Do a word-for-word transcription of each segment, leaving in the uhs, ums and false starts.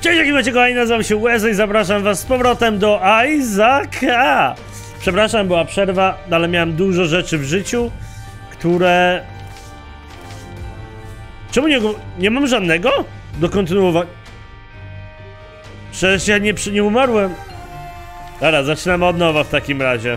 Cześć, jak macie kochani, nazywam się Wesley i zapraszam was z powrotem do Isaaca. Przepraszam, była przerwa, ale miałem dużo rzeczy w życiu, które... Czemu nie, nie mam żadnego do kontynuowania? Przecież ja nie, nie umarłem. Dobra, zaczynamy od nowa w takim razie.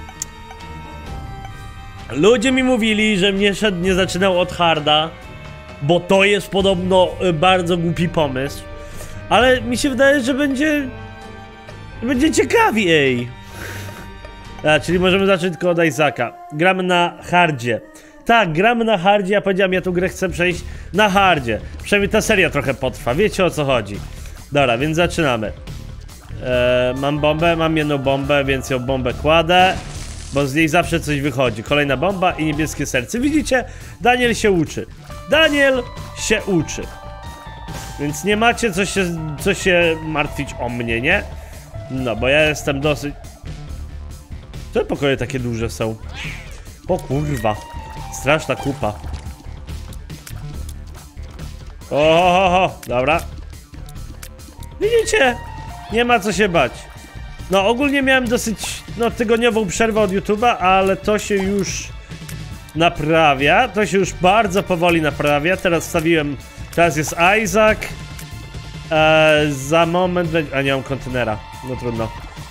Ludzie mi mówili, że mnie nie zaczynał od harda, bo to jest podobno bardzo głupi pomysł. Ale mi się wydaje, że będzie... Będzie ciekawiej. A, czyli możemy zacząć tylko od Isaaca. Gramy na hardzie. Tak, gramy na hardzie, ja powiedziałem, ja tę grę chcę przejść na hardzie. Przynajmniej ta seria trochę potrwa, wiecie o co chodzi. Dobra, więc zaczynamy. Eee, mam bombę, mam jedną bombę, więc ją bombę kładę, bo z niej zawsze coś wychodzi. Kolejna bomba i niebieskie serce. Widzicie? Daniel się uczy. Daniel się uczy. Więc nie macie co się, co się martwić o mnie, nie? No, bo ja jestem dosyć... Te pokoje takie duże są. O kurwa. Straszna kupa. Ohohoho, dobra. Widzicie? Nie ma co się bać. No, ogólnie miałem dosyć, no, tygodniową przerwę od YouTube'a, ale to się już naprawia. To się już bardzo powoli naprawia. Teraz wstawiłem... Teraz jest Isaac. Eee, za moment... A nie mam kontenera. No trudno.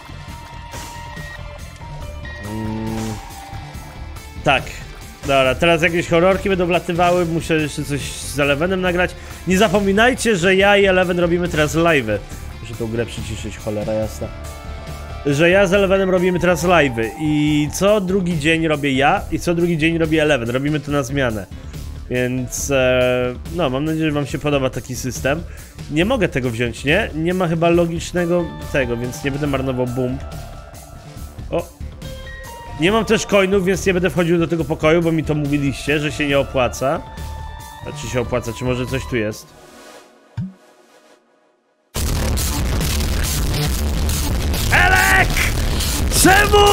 Mm. Tak. Dobra, teraz jakieś horrorki będą wlatywały. Muszę jeszcze coś z Elevenem nagrać. Nie zapominajcie, że ja i Eleven robimy teraz live'y. Muszę tą grę przyciszyć, cholera jasna. Że ja z Elevenem robimy teraz live'y. I co drugi dzień robię ja i co drugi dzień robi Eleven. Robimy to na zmianę. Więc, e, no, mam nadzieję, że wam się podoba taki system. Nie mogę tego wziąć, nie? Nie ma chyba logicznego tego, więc nie będę marnował bomb. O! Nie mam też coinów, więc nie będę wchodził do tego pokoju, bo mi to mówiliście, że się nie opłaca. A czy się opłaca, czy może coś tu jest? Elek! Czemu?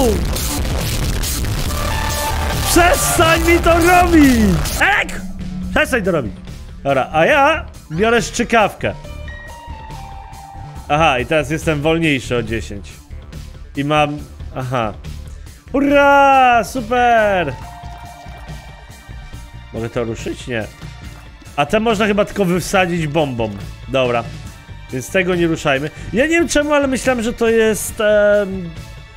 Przestań mi to robić! Elek! Przestań to robić! Dobra, a ja biorę szczykawkę. Aha, i teraz jestem wolniejszy o dziesięć. I mam... Aha. Hurra! Super! Mogę to ruszyć? Nie. A te można chyba tylko wysadzić bombą. Dobra. Więc tego nie ruszajmy. Ja nie wiem czemu, ale myślałem, że to jest... Um...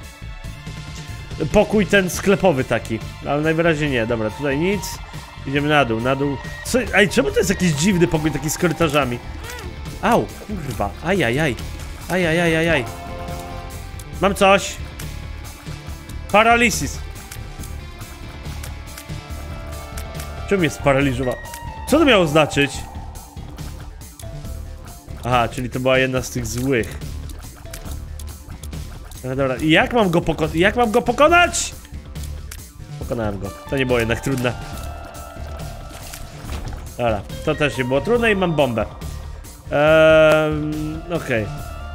pokój ten sklepowy taki, ale najwyraźniej nie. Dobra, tutaj nic. Idziemy na dół, na dół. Co? Ej, czemu to jest jakiś dziwny pokój taki z korytarzami? Au, kurwa, ajajaj. Ajajajajaj. Mam coś. Paralisis. Czemu jest sparaliżował? Co to miało znaczyć? Aha, czyli to była jedna z tych złych. No dobra, i jak mam go pokonać? Jak mam go pokonać? Pokonałem go. To nie było jednak trudne. Dobra, to też nie było trudne i mam bombę. Eee, okej. Okay.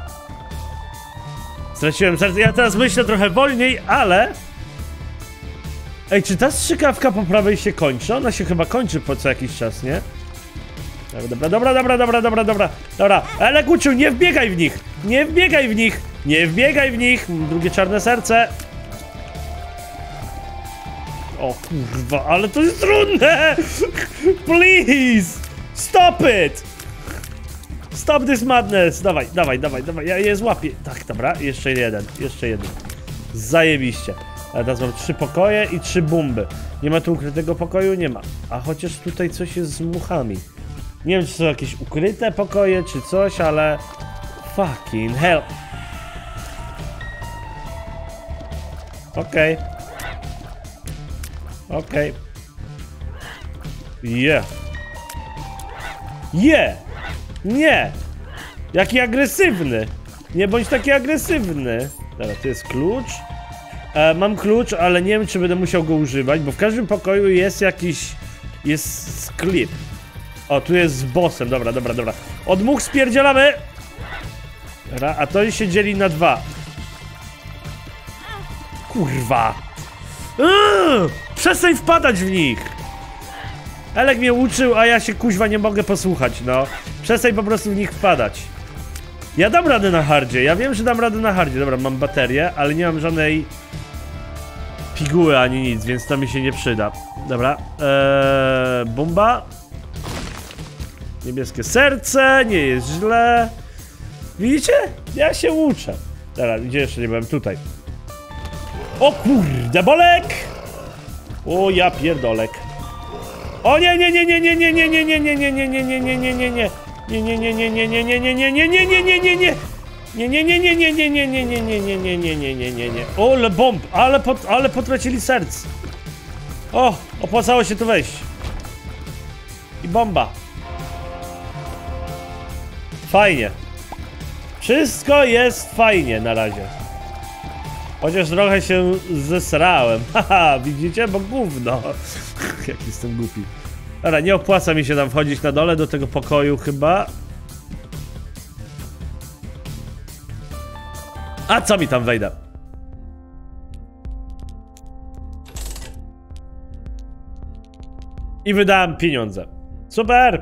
Straciłem serce. Ja teraz myślę trochę wolniej, ale... Ej, czy ta strzykawka po prawej się kończy? Ona się chyba kończy po co jakiś czas, nie? Dobra, dobra, dobra, dobra, dobra, dobra. Dobra, ale kuciu, nie wbiegaj w nich! Nie wbiegaj w nich! Nie wbiegaj w nich! Drugie czarne serce! O kurwa, ale to jest trudne! Please! Stop it! Stop this madness! Dawaj, dawaj, dawaj, dawaj, ja je złapię. Tak, dobra, jeszcze jeden, jeszcze jeden. Zajebiście. A teraz mam trzy pokoje i trzy bomby. Nie ma tu ukrytego pokoju? Nie ma. A chociaż tutaj coś jest z muchami. Nie wiem, czy są jakieś ukryte pokoje, czy coś, ale... Fucking hell. Okej. Okay. Okej. Okay. Yeah. Yeah! Nie! Jaki agresywny! Nie bądź taki agresywny! Dobra, to jest klucz. E, mam klucz, ale nie wiem, czy będę musiał go używać, bo w każdym pokoju jest jakiś... Jest sklep. O, tu jest z bossem, dobra, dobra, dobra. Od much spierdzielamy! Dobra, a to się dzieli na dwa. Kurwa! Uuu, przestań wpadać w nich! Elek mnie uczył, a ja się kuźwa nie mogę posłuchać, no. Przestań po prostu w nich wpadać. Ja dam radę na hardzie, ja wiem, że dam radę na hardzie. Dobra, mam baterię, ale nie mam żadnej piguły ani nic, więc to mi się nie przyda. Dobra, eee, bomba. Niebieskie serce, nie jest źle. Widzicie? Ja się uczę. Teraz, gdzie jeszcze nie byłem? Tutaj. O kurde, bolek! O ja pierdolek. O nie, nie, nie, nie, nie, nie, nie, nie, nie, nie, nie, nie, nie, nie, nie, nie, nie. Nie, nie, nie, nie, nie, nie, nie, nie, nie, nie, nie, nie, nie, nie, nie. Nie, nie, nie, nie, nie, nie, nie, nie, nie, nie, nie, nie, nie, nie, nie, nie, nie. O, ale bomb, ale pot, ale potracili serc. O, opłacało się tu wejść. I bomba. Fajnie. Wszystko jest fajnie na razie. Chociaż trochę się zesrałem. Haha, widzicie? Bo gówno. Jak jestem głupi. Dobra, nie opłaca mi się tam wchodzić na dole do tego pokoju chyba. A co mi tam wejdę? I wydałem pieniądze. Super!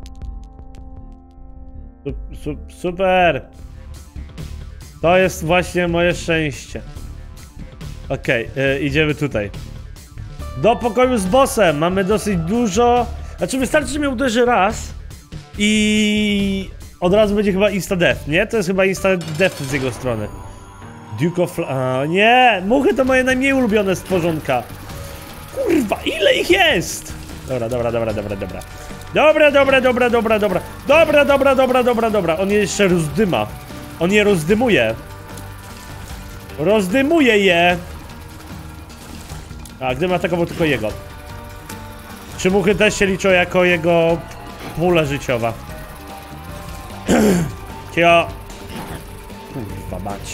Su su super! To jest właśnie moje szczęście. Okej, okay, idziemy tutaj. Do pokoju z bossem. Mamy dosyć dużo. Znaczy wystarczy, że mnie uderzy raz i od razu będzie chyba insta death, nie? To jest chyba insta death z jego strony. Duke of... A, nie! Muchy to moje najmniej ulubione stworzonka. Kurwa, ile ich jest? Dobra, dobra, dobra, dobra, dobra. Dobra, dobra, dobra, dobra, dobra. Dobra, dobra, dobra, dobra, dobra. On je jeszcze rozdyma. On je rozdymuje. Rozdymuje je. A, gdybym atakował tylko jego. Czy muchy też się liczą jako jego pula życiowa? Cio. Kurwa mać.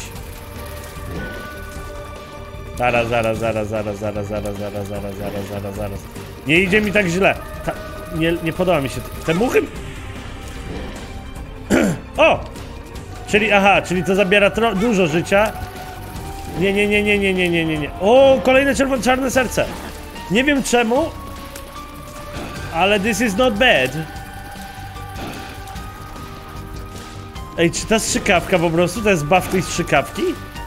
Zaraz, zaraz, zaraz, zaraz, zaraz, zaraz, zaraz, zaraz, zaraz, zaraz, zaraz. Nie idzie mi tak źle. Ta, nie, nie podoba mi się. Te muchy... O! Czyli, aha, czyli to zabiera dużo życia. Nie, nie, nie, nie, nie, nie, nie, nie, nie. O, kolejne czerwone, czarne serce. Nie wiem czemu, ale this is not bad. Ej, czy ta strzykawka po prostu to jest buff tej strzykawki?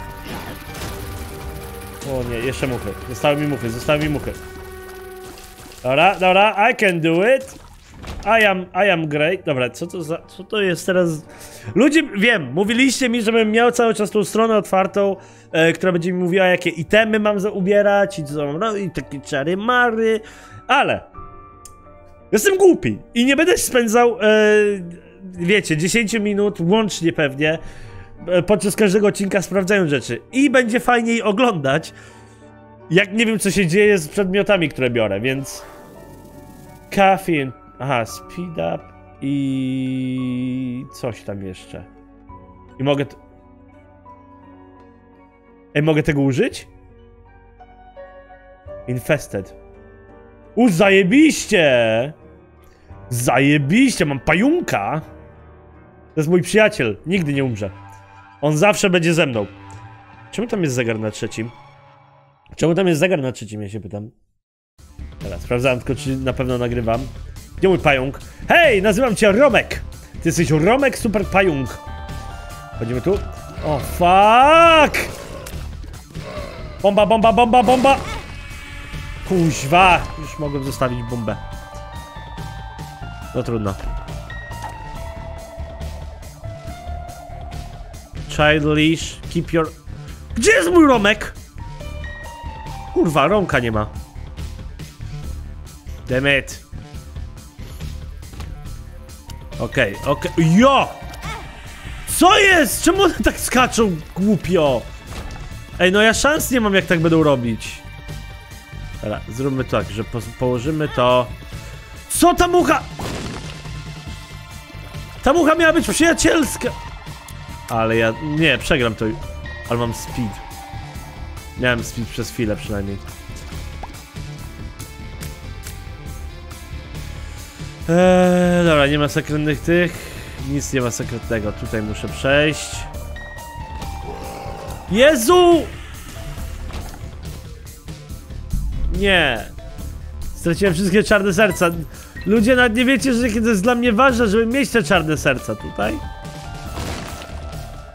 O nie, jeszcze muchy. Zostały mi muchy, zostały mi muchy. Dobra, dobra, I can do it. I am, I am great. Dobra, co to za, co to jest teraz? Ludzie, wiem, mówiliście mi, żebym miał cały czas tą stronę otwartą, e, która będzie mi mówiła, jakie itemy mam za ubierać i co mam robić, takie czary mary, ale jestem głupi i nie będę spędzał, e, wiecie, dziesięć minut łącznie pewnie, e, podczas każdego odcinka sprawdzając rzeczy i będzie fajniej oglądać, jak nie wiem, co się dzieje z przedmiotami, które biorę, więc caffeine. Aha, speed up i coś tam jeszcze. I mogę... T... Ej, mogę tego użyć? Infested. U, zajebiście! Zajebiście, mam pająka! To jest mój przyjaciel, nigdy nie umrze. On zawsze będzie ze mną. Czemu tam jest zegar na trzecim? Czemu tam jest zegar na trzecim, ja się pytam. Teraz sprawdzałem tylko, czy na pewno nagrywam. Gdzie mój pająk? Hej, nazywam cię Romek! Ty jesteś Romek Super Pająk. Chodzimy tu. O, fuck! Bomba, bomba, bomba, bomba! Kuźwa! Już mogłem zostawić bombę. No trudno. Child leash, keep your... Gdzie jest mój Romek? Kurwa, Romka nie ma. Damn it. Okej, okay, okej, okay. Jo! Co jest? Czemu one tak skaczą głupio? Ej, no ja szans nie mam, jak tak będą robić. Dobra, zróbmy tak, że po położymy to... Co ta mucha? Ta mucha miała być przyjacielska. Ale ja... Nie, przegram to. Ale mam speed. Miałem speed przez chwilę przynajmniej. Eee, dobra, nie ma sekretnych tych. Nic nie ma sekretnego. Tutaj muszę przejść. Jezu! Nie. Straciłem wszystkie czarne serca. Ludzie nawet nie wiecie, że to jest dla mnie ważne, żeby mieć te czarne serca tutaj.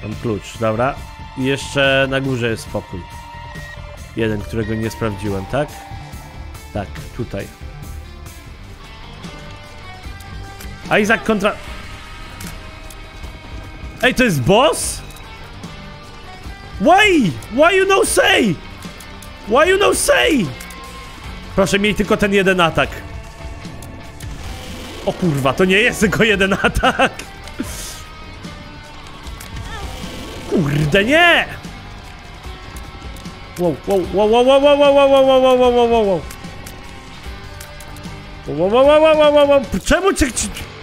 Mam klucz, dobra. I jeszcze na górze jest spokój. Jeden, którego nie sprawdziłem, tak? Tak, tutaj. Isaac kontra... Ej, to jest boss? Why? Why you no say? Why you no say? Proszę, miej tylko ten jeden atak. O kurwa, to nie jest tylko jeden atak. Kurde, nie! Wow, wow, wow, wow, wow, wow, wow, wow, wow, wow, wow, wow, wow, wow. Wow, wow, wow, wow, wow, wow, wow. Czemu cię...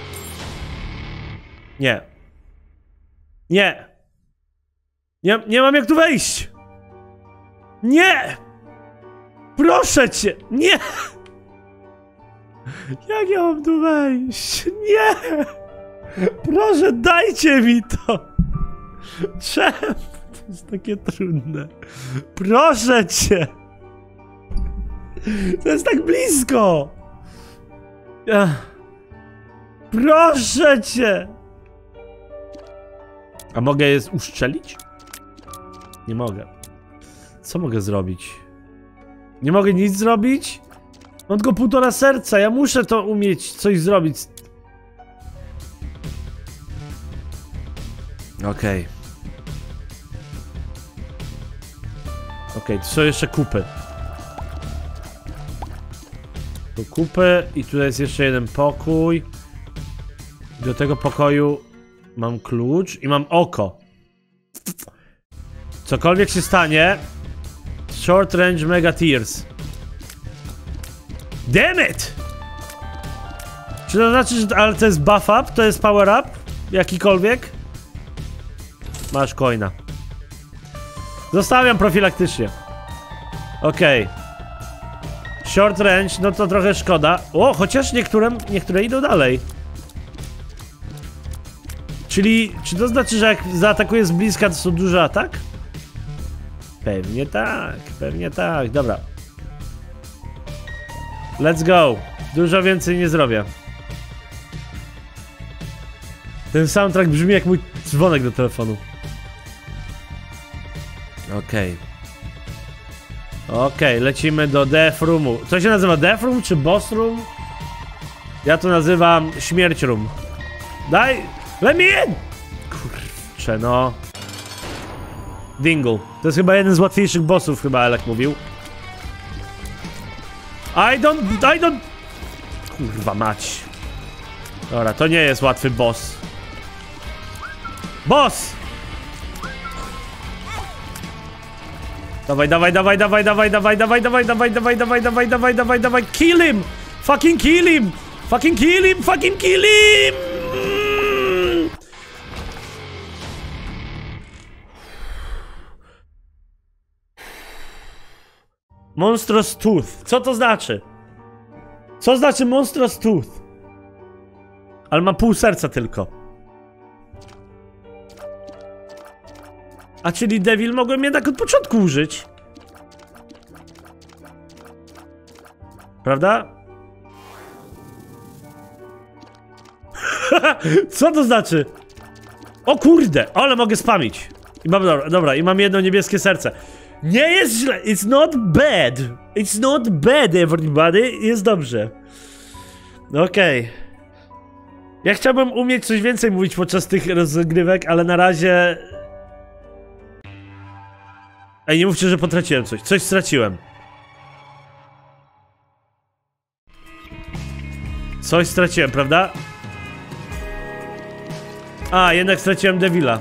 Nie. Nie. Nie, nie mam jak tu wejść. Nie! Proszę cię, nie! Jak ja mam tu wejść? Nie! Proszę, dajcie mi to! Czemu? To jest takie trudne. Proszę cię! To jest tak blisko! Proszę cię! A mogę je uszczelić? Nie mogę. Co mogę zrobić? Nie mogę nic zrobić? Mam tylko półtora serca, ja muszę to umieć coś zrobić. Okej. Okay. Okej, okay, to są jeszcze kupy. Tu kupy i tu jest jeszcze jeden pokój. Do tego pokoju mam klucz i mam oko. Cokolwiek się stanie. Short range mega tears. Damn it! Czy to znaczy, że ale to jest buff up? To jest power up? Jakikolwiek? Masz coina. Zostawiam profilaktycznie. Okej. Okay. Short range, no to trochę szkoda. O, chociaż niektóre, niektóre idą dalej. Czyli, czy to znaczy, że jak zaatakuje z bliska, to są duży atak? Pewnie tak, pewnie tak, dobra. Let's go. Dużo więcej nie zrobię. Ten soundtrack brzmi jak mój dzwonek do telefonu. Okej. Okay. Okej, okay, lecimy do Death Roomu. Co się nazywa? Death Room czy Boss Room? Ja to nazywam Śmierć Room. Daj! Let me in! Kurczę, no. Dingle. To jest chyba jeden z łatwiejszych bossów, chyba Elek mówił. I don't... I don't... Kurwa mać. Dobra, to nie jest łatwy boss. Boss! Dawaj, dawaj, dawaj, dawaj, dawaj, dawaj, dawaj, dawaj, dawaj, dawaj, dawaj, dawaj, dawaj, dawaj, dawaj, kill him! Fucking kill him! Fucking kill him! Fucking kill him! Monstrous Tooth. Co to znaczy? Co znaczy Monstrous Tooth? Ale ma pół serca tylko. A czyli Devil mogłem jednak od początku użyć. Prawda? Co to znaczy? O kurde, ale mogę spamić. I mam, dobra, dobra, i mam jedno niebieskie serce. Nie jest źle, it's not bad. It's not bad, everybody. Jest dobrze. Okej. Okay. Ja chciałbym umieć coś więcej mówić podczas tych rozgrywek, ale na razie... Ej, nie mówcie, że potraciłem coś. Coś straciłem. Coś straciłem, prawda? A, jednak straciłem Devila.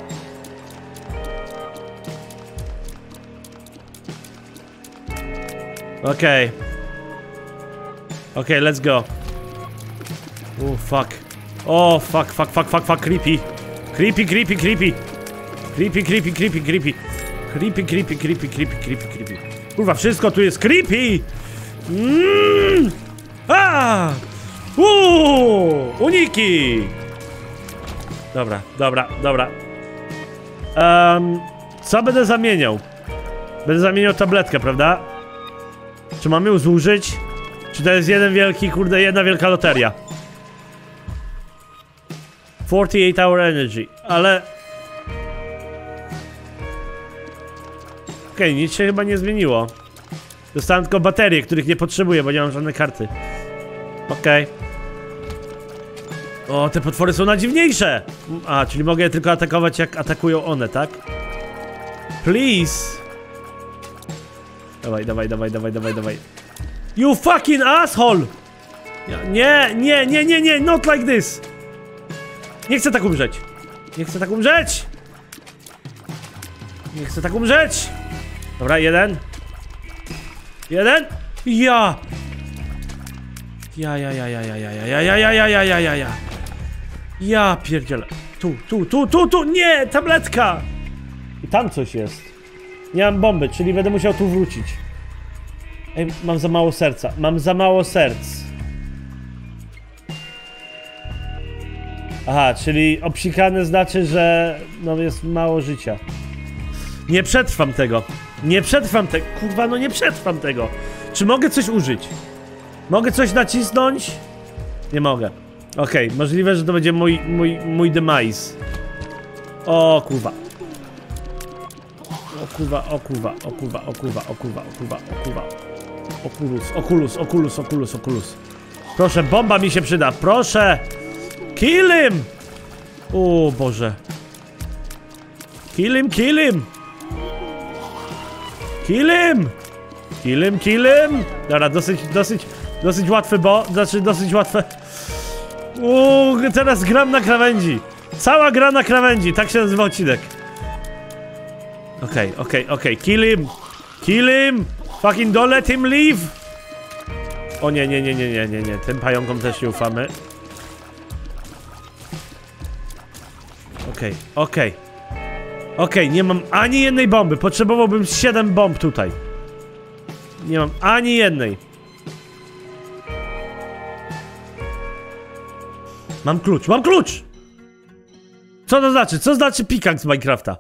Okej. Okay. Okej, okay, let's go. Oh, fuck. Oh, fuck, fuck, fuck, fuck, fuck, creepy. Creepy, creepy, creepy. Creepy, creepy, creepy, creepy. Creepy, creepy, creepy, creepy, creepy, creepy. Kurwa, wszystko tu jest creepy! Mmm! A! Uuu! Uniki! Dobra, dobra, dobra. Um, co będę zamieniał? Będę zamieniał tabletkę, prawda? Czy mam ją zużyć? Czy to jest jeden wielki, kurde, jedna wielka loteria? czterdzieści osiem hour energy, ale... Okej, nic się chyba nie zmieniło. Dostałem tylko baterie, których nie potrzebuję, bo nie mam żadnej karty. Okej. O, te potwory są najdziwniejsze! A, czyli mogę je tylko atakować, jak atakują one, tak? Please! Dawaj, dawaj, dawaj, dawaj, dawaj, dawaj. You fucking asshole! Nie, nie, nie, nie, nie, not like this! Nie chcę tak umrzeć! Nie chcę tak umrzeć! Nie chcę tak umrzeć! Dobra, jeden. Jeden! Ja! Ja, ja, ja, ja, ja, ja, ja, ja, ja, ja, ja, ja, ja, ja. Ja pierdzielę. Tu, tu, tu, tu, tu, nie! Tabletka! I tam coś jest. Nie mam bomby, czyli będę musiał tu wrócić. Ej, mam za mało serca. Mam za mało serc. Aha, czyli obsikane znaczy, że no jest mało życia. Nie przetrwam tego. Nie przetrwam tego. Kurwa, no nie przetrwam tego. Czy mogę coś użyć? Mogę coś nacisnąć? Nie mogę. Okej, okay, możliwe, że to będzie mój, mój, mój demise. O kurwa. O kurwa, o kurwa, o kurwa, o kurwa, o kurwa, o kurwa, o kurwa. Okulus, okulus, okulus, okulus, okulus. Proszę, bomba mi się przyda, proszę! Kill him! O Boże. Kill him, kill him! Kill him! Kill him, kill him! Dobra, dosyć, dosyć, dosyć łatwy, bo... Znaczy, dosyć łatwe... Uuu, teraz gram na krawędzi. Cała gra na krawędzi, tak się nazywa odcinek. Okej, okay, okej, okay, okej, okay. Kill him! Kill him! Fucking don't let him leave! O nie, nie, nie, nie, nie, nie, nie, tym pająkom też nie ufamy. Okej, okay, okej. Okay. Okej, okay, nie mam ani jednej bomby, potrzebowałbym siedem bomb tutaj. Nie mam ani jednej. Mam klucz, mam klucz! Co to znaczy? Co znaczy pikak z Minecrafta?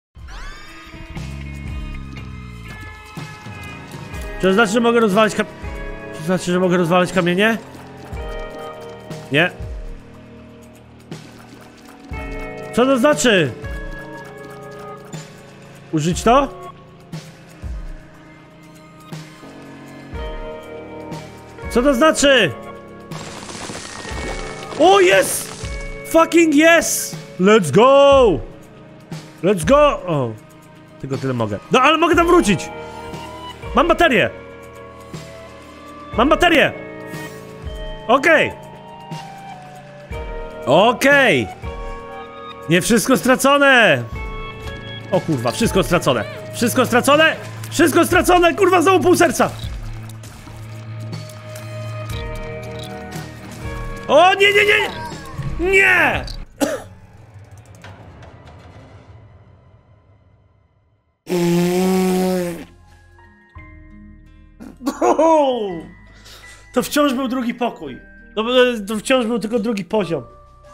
Czy to znaczy, że mogę rozwalać kam... Czy to znaczy, że mogę rozwalać kamienie? Nie. Co to znaczy? Użyć to? Co to znaczy? O, yes! Fucking yes! Let's go! Let's go! O, tylko tyle mogę. No, ale mogę tam wrócić! Mam baterię! Mam baterię! Okej! Okay. Okej! Okay. Nie wszystko stracone! O kurwa, wszystko stracone! Wszystko stracone! Wszystko stracone! Kurwa, znowu pół serca! O nie, nie, nie! Nie! To wciąż był drugi pokój. To, to wciąż był tylko drugi poziom.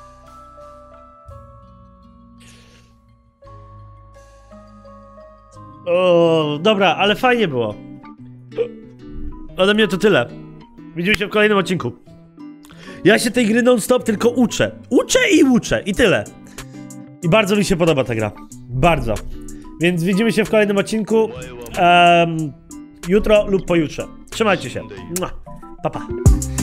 O, dobra, ale fajnie było. Ode mnie to tyle. Widzimy się w kolejnym odcinku. Ja się tej gry non-stop tylko uczę. Uczę i uczę. I tyle. I bardzo mi się podoba ta gra. Bardzo. Więc widzimy się w kolejnym odcinku. Um, jutro lub pojutrze. Trzymajcie się. Pa, pa.